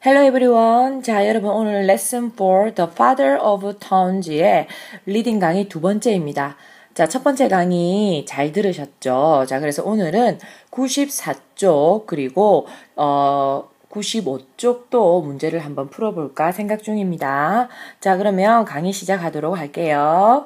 Hello everyone. 자, 여러분 오늘 lesson 4 The Father of Towns의 리딩 강의 두 번째입니다. 자, 첫 번째 강의 잘 들으셨죠? 자, 그래서 오늘은 94쪽 그리고 95쪽도 문제를 한번 풀어볼까 생각 중입니다. 자, 그러면 강의 시작하도록 할게요.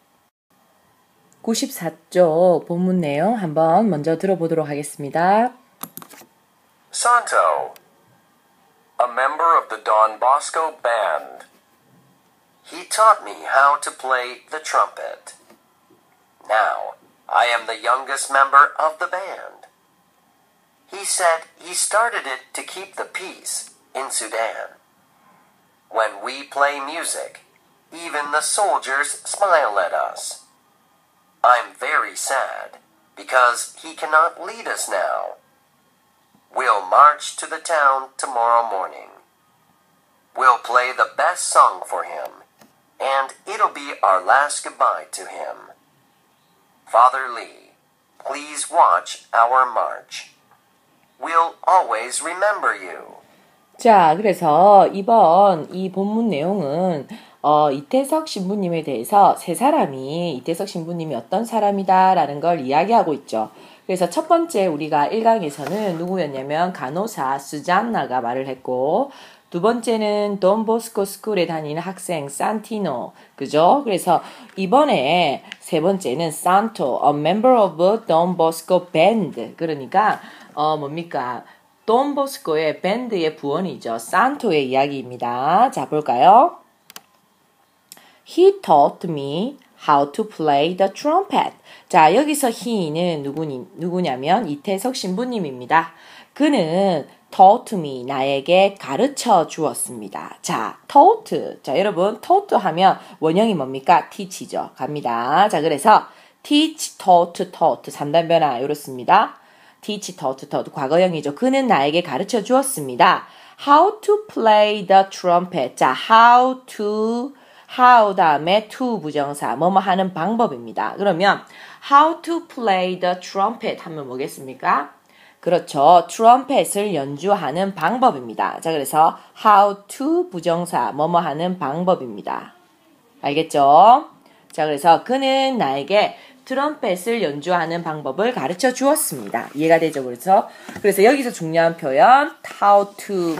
94쪽 본문 내용 한번 먼저 들어보도록 하겠습니다. Santo, a member of the Don Bosco band. He taught me how to play the trumpet. Now, I am the youngest member of the band. He said he started it to keep the peace in Sudan. When we play music, even the soldiers smile at us. I'm very sad because he cannot lead us now. We'll march to the town tomorrow morning. We'll play the best song for him, and it'll be our last goodbye to him. Father Lee, please watch our march. We'll always remember you. 자, 그래서 이번 이 본문 내용은 이태석 신부님에 대해서 세 사람이 이태석 신부님이 어떤 사람이다라는 걸 이야기하고 있죠. 그래서 첫 번째 우리가 1강에서는 누구였냐면 간호사 수잔나가 말을 했고 두 번째는 돈보스코 스쿨에 다니는 학생 산티노, 그죠? 그래서 이번에 세 번째는 산토, a member of Don Bosco band. 그러니까 뭡니까? 돈보스코의 밴드의 부원이죠. 산토의 이야기입니다. 자, 볼까요? He taught me how to play the trumpet. 자, 여기서 he는 누구냐면 이태석 신부님입니다. 그는 taught me, 나에게 가르쳐 주었습니다. 자, taught. 자, 여러분, taught 하면 원형이 뭡니까? teach죠. 갑니다. 자, 그래서 teach, taught, 3단 변화 이렇습니다. teach, taught, 과거형이죠. 그는 나에게 가르쳐 주었습니다. How to play the trumpet. 자, how 다음에 to 부정사, 뭐뭐 하는 방법입니다. 그러면 how to play the trumpet 하면 뭐겠습니까? 그렇죠. 트럼펫을 연주하는 방법입니다. 자, 그래서 how to 부정사, 뭐뭐 하는 방법입니다. 알겠죠? 자, 그래서 그는 나에게 트럼펫을 연주하는 방법을 가르쳐 주었습니다. 이해가 되죠? 그래서 여기서 중요한 표현 how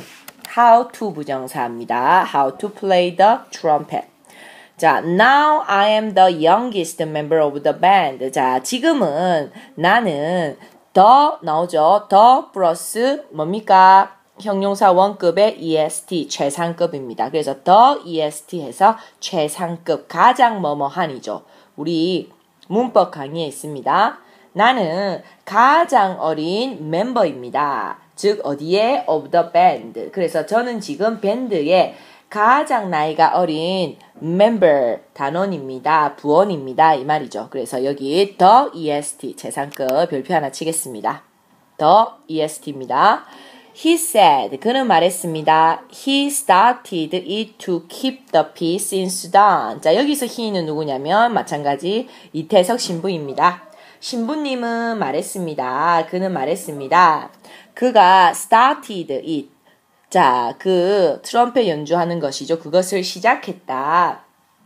to 부정사입니다. How to play the trumpet. 자, now I am the youngest member of the band. 자, 지금은 나는 the 나오죠. the 플러스 뭡니까? 형용사 원급의 EST 최상급입니다. 그래서 the EST 해서 최상급 가장 뭐뭐한이죠. 우리 문법 강의에 있습니다. 나는 가장 어린 멤버입니다. 즉 어디에? of the band. 그래서 저는 지금 밴드의 가장 나이가 어린 member 단원입니다. 부원입니다. 이 말이죠. 그래서 여기 the EST 최상급 별표 하나 치겠습니다. the EST입니다. He said, 그는 말했습니다. He started it to keep the peace in Sudan. 자, 여기서 he는 누구냐면 마찬가지 이태석 신부입니다. 신부님은 말했습니다. 그는 말했습니다. 그가 started it. 자, 그 트럼펫 연주하는 것이죠. 그것을 시작했다.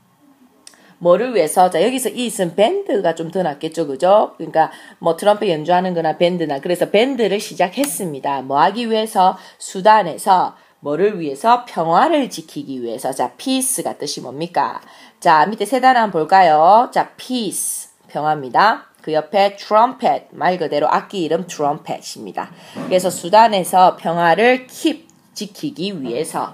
뭐를 위해서? 자, 여기서 it은 밴드가 좀 더 낫겠죠. 그죠? 그러니까 뭐 트럼펫 연주하는 거나 밴드나. 그래서 밴드를 시작했습니다. 뭐 하기 위해서? 수단에서 뭐를 위해서? 평화를 지키기 위해서. 자, peace가 뜻이 뭡니까? 자, 밑에 세 단어 한번 볼까요? 자, peace, 평화입니다. 그 옆에 trumpet, 말 그대로 악기 이름 trumpet입니다. 그래서 수단에서 평화를 keep, 지키기 위해서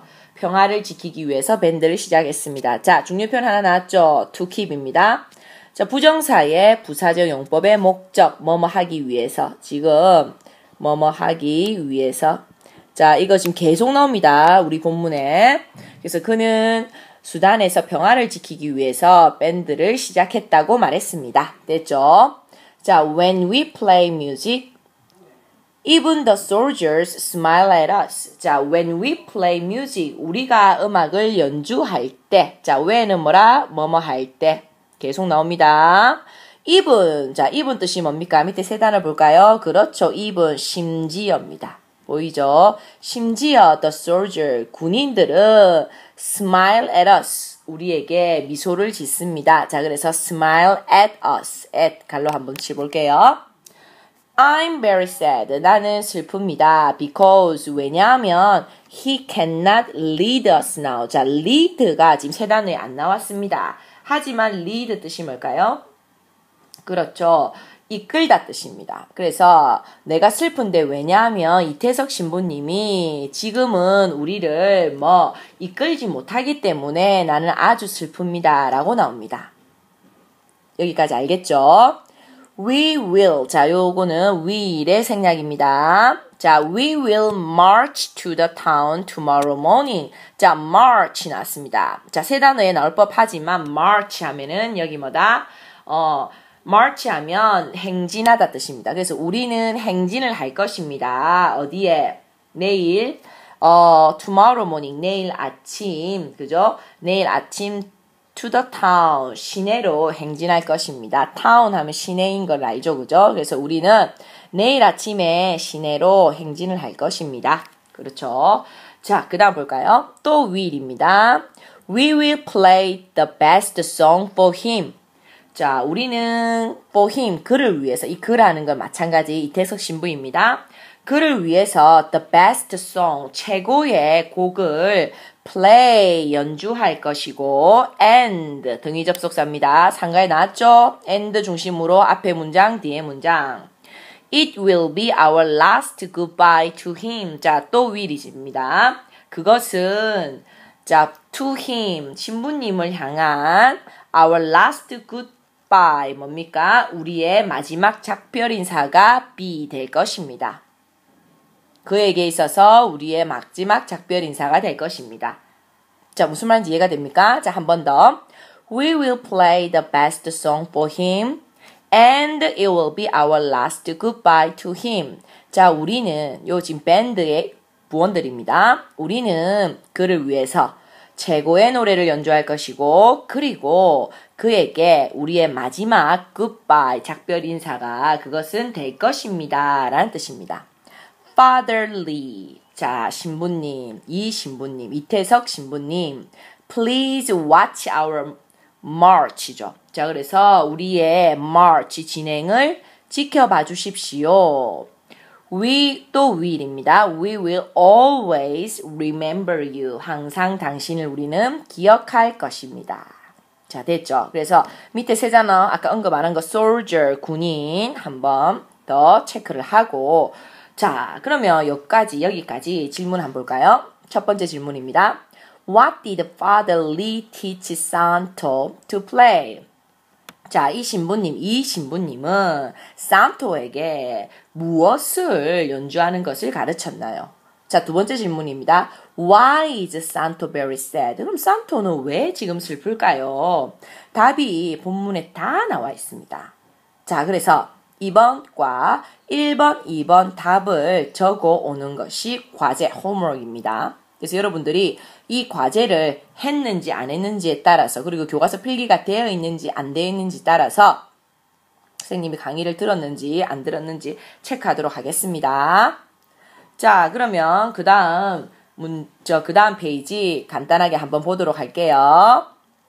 밴드를 시작했습니다. 자, 중요표현 하나 나왔죠? to keep입니다. 자, 부정사의 부사적 용법의 목적, 뭐뭐 하기 위해서. 지금 뭐뭐 하기 위해서. 자, 이거 지금 계속 나옵니다. 우리 본문에. 그래서 그는 수단에서 평화를 지키기 위해서 밴드를 시작했다고 말했습니다. 됐죠? 자, when we play music, even the soldiers smile at us. 자, when we play music, 우리가 음악을 연주할 때. 자, when은 뭐라? 뭐뭐 할 때. 계속 나옵니다. even. 자, even 뜻이 뭡니까? 밑에 세 단어 볼까요? 그렇죠. even, 심지어입니다. 보이죠? 심지어 the soldier, 군인들은 smile at us, 우리에게 미소를 짓습니다. 자, 그래서 smile at us, at 갈로 한번 치볼게요. I'm very sad. 나는 슬픕니다. Because, 왜냐하면 he cannot lead us now. 자, lead가 지금 세 단어에 안 나왔습니다. 하지만 lead 뜻이 뭘까요? 그렇죠. 이끌다 뜻입니다. 그래서 내가 슬픈데 왜냐하면 이태석 신부님이 지금은 우리를 이끌지 못하기 때문에 나는 아주 슬픕니다. 라고 나옵니다. 여기까지 알겠죠? We will. 자, 요거는 will의 생략입니다. 자, we will march to the town tomorrow morning. 자, march 나왔습니다. 자, 세 단어에 나올 법하지만 march 하면은 여기 뭐다? march 하면 행진하다 뜻입니다. 그래서 우리는 행진을 할 것입니다. 어디에? 내일, tomorrow morning, 내일 아침, 그죠? 내일 아침 to the town, 시내로 행진할 것입니다. town 하면 시내인 걸 알죠, 그죠? 그래서 우리는 내일 아침에 시내로 행진을 할 것입니다. 그렇죠? 자, 그 다음 볼까요? 또 will입니다. We will play the best song for him. 자, 우리는 for him, 그를 위해서, 이 그라는 건 마찬가지 이태석 신부입니다. 그를 위해서 the best song, 최고의 곡을 play, 연주할 것이고 and, 등위 접속사입니다. 상가에 나왔죠? and 중심으로 앞에 문장, 뒤에 문장. It will be our last goodbye to him. 자, 또 will입니다. 그것은 자, to him, 신부님을 향한 our last goodbye, 뭡니까? 우리의 마지막 작별 인사가 be 될 것입니다. 그에게 있어서 우리의 마지막 작별 인사가 될 것입니다. 자, 무슨 말인지 이해가 됩니까? 자, 한 번 더. We will play the best song for him and it will be our last goodbye to him. 자, 우리는 요 지금 밴드의 부원들입니다. 우리는 그를 위해서 최고의 노래를 연주할 것이고 그리고 그에게 우리의 마지막 goodbye, 작별 인사가 그것은 될 것입니다. 라는 뜻입니다. Fatherly. 자, 신부님, 이 신부님, 이태석 신부님, please watch our march죠. 자, 그래서 우리의 march 진행을 지켜봐 주십시오. We 또 will입니다. We will always remember you. 항상 당신을 우리는 기억할 것입니다. 자, 됐죠? 그래서 밑에 세 단어 아까 언급 안 한 거 soldier, 군인 한번 더 체크를 하고 자, 그러면 여기까지 질문 한번 볼까요? 첫 번째 질문입니다. What did Father Lee teach Santo to play? 자, 이 신부님은 산토에게 무엇을 연주하는 것을 가르쳤나요? 자, 두 번째 질문입니다. Why is Santo very sad? 그럼 산토는 왜 지금 슬플까요? 답이 본문에 다 나와 있습니다. 자, 그래서 2번과 1번, 2번 답을 적어 오는 것이 과제 홈워크입니다. 그래서 여러분들이 이 과제를 했는지 안 했는지에 따라서 그리고 교과서 필기가 되어 있는지 안 되어 있는지 따라서 선생님이 강의를 들었는지 안 들었는지 체크하도록 하겠습니다. 자, 그러면 그 다음 페이지 간단하게 한번 보도록 할게요.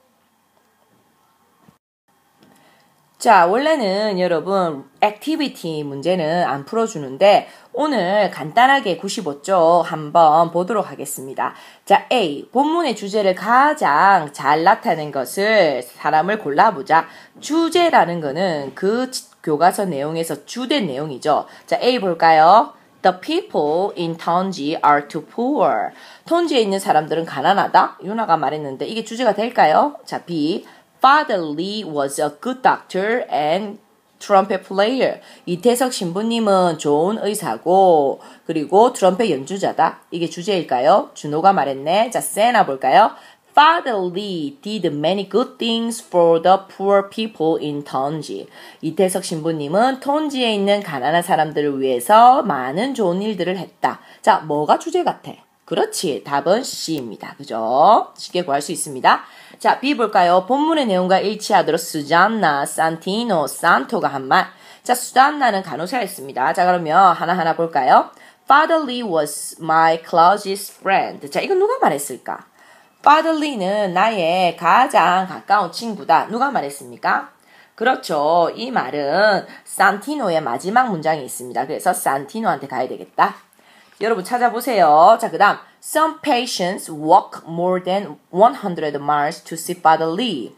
자, 원래는 여러분 액티비티 문제는 안 풀어주는데 오늘 간단하게 95쪽 한번 보도록 하겠습니다. 자, A. 본문의 주제를 가장 잘 나타낸 것을 사람을 골라보자. 주제라는 거는 그 교과서 내용에서 주된 내용이죠. 자, A 볼까요? The people in tonji are too poor. 톤지에 있는 사람들은 가난하다. 유나가 말했는데 이게 주제가 될까요? 자, B. Father Lee was a good doctor and trumpet player. 이태석 신부님은 좋은 의사고 그리고 트럼펫 연주자다. 이게 주제일까요? 준호가 말했네. 자, 세나 볼까요? Father Lee did many good things for the poor people in tonji. 이태석 신부님은 톤지에 있는 가난한 사람들을 위해서 많은 좋은 일들을 했다. 자, 뭐가 주제 같아? 그렇지. 답은 C입니다. 그죠? 쉽게 구할 수 있습니다. 자, B 볼까요? 본문의 내용과 일치하도록 수잔나, 산티노, 산토가 한 말. 자, 수잔나는 간호사였습니다. 자, 그러면 하나하나 볼까요? Father Lee was my closest friend. 자, 이건 누가 말했을까? Father Lee는 나의 가장 가까운 친구다. 누가 말했습니까? 그렇죠. 이 말은 산티노의 마지막 문장이 있습니다. 그래서 산티노한테 가야 되겠다. 여러분 찾아보세요. 자, 그 다음 Some patients walk more than 100 miles to see Father Lee.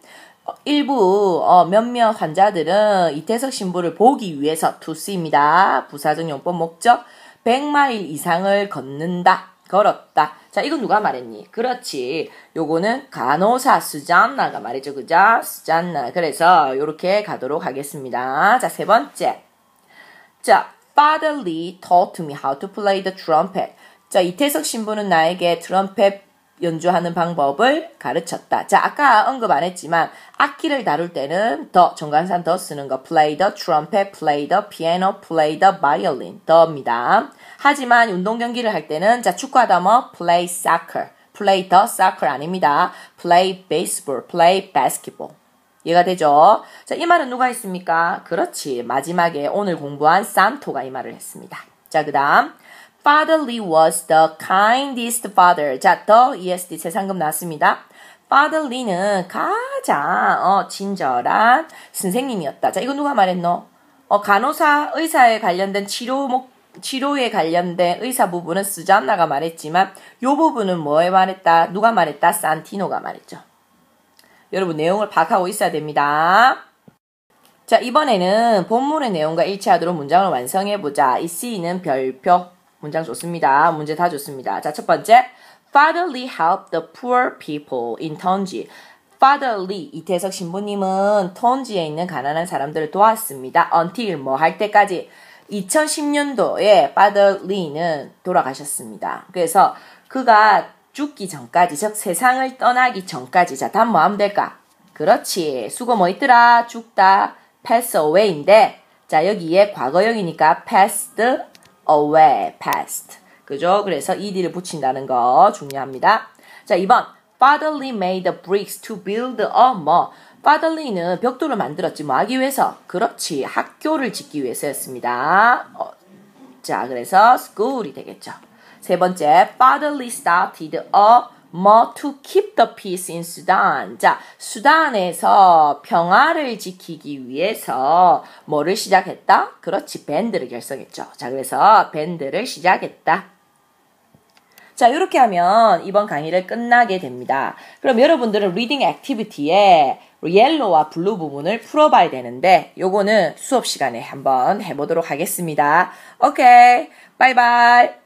일부 몇몇 환자들은 이태석 신부를 보기 위해서 to see입니다. 부사적 용법 목적 100마일 이상을 걸었다. 자, 이건 누가 말했니? 그렇지. 요거는 간호사 수잔나가 말했죠. 그죠? 수잔나. 그래서 요렇게 가도록 하겠습니다. 자, 세 번째. 자, Father Lee taught me how to play the trumpet. 자, 이태석 신부는 나에게 트럼펫 연주하는 방법을 가르쳤다. 자, 아까 언급 안 했지만 악기를 다룰 때는 더, 정관산 더 쓰는 거 play the trumpet, play the piano, play the violin 더입니다. 하지만 운동 경기를 할 때는 자, 축구하다 뭐 play soccer, play the soccer 아닙니다. play baseball, play basketball. 이해가 되죠? 자, 이 말은 누가 했습니까? 그렇지. 마지막에 오늘 공부한 산토가 이 말을 했습니다. 자, 그 다음 Father Lee was the kindest father. 자, the ESD 세상금 나왔습니다. Father Lee는 가장 친절한 선생님이었다. 자, 이거 누가 말했노? 간호사, 의사에 관련된 치료에 관련된 의사 부분은 수잔나가 말했지만 요 부분은 뭐에 말했다? 누가 말했다? 산티노가 말했죠. 여러분 내용을 파악하고 있어야 됩니다. 자, 이번에는 본문의 내용과 일치하도록 문장을 완성해보자. 이 C는 별표. 문장 좋습니다. 문제 다 좋습니다. 자, 첫 번째. Father Lee helped the poor people in 턴지. Father Lee, 이태석 신부님은 턴지에 있는 가난한 사람들을 도왔습니다. Until 뭐 할 때까지. 2010년도에 Father Lee는 돌아가셨습니다. 그래서 그가 죽기 전까지, 즉 세상을 떠나기 전까지. 자, 다음 뭐 하면 될까? 그렇지. 수고 뭐 있더라? 죽다. pass away인데 자, 여기에 과거형이니까 passed away, passed. 그죠? 그래서 ed를 붙인다는 거 중요합니다. 자, 2번. Father Lee made the bricks to build a 뭐. Father Lee는 벽돌을 만들었지 뭐 하기 위해서? 그렇지. 학교를 짓기 위해서였습니다. 자, 그래서 school이 되겠죠. 세 번째. Father Lee started a 뭐 to keep the peace in Sudan. 자, 수단에서 평화를 지키기 위해서 뭐를 시작했다? 그렇지, 밴드를 결성했죠. 자, 그래서 밴드를 시작했다. 자, 이렇게 하면 이번 강의를 끝나게 됩니다. 그럼 여러분들은 리딩 액티비티에 옐로우와 블루 부분을 풀어봐야 되는데 요거는 수업 시간에 한번 해보도록 하겠습니다. 오케이, 바이바이.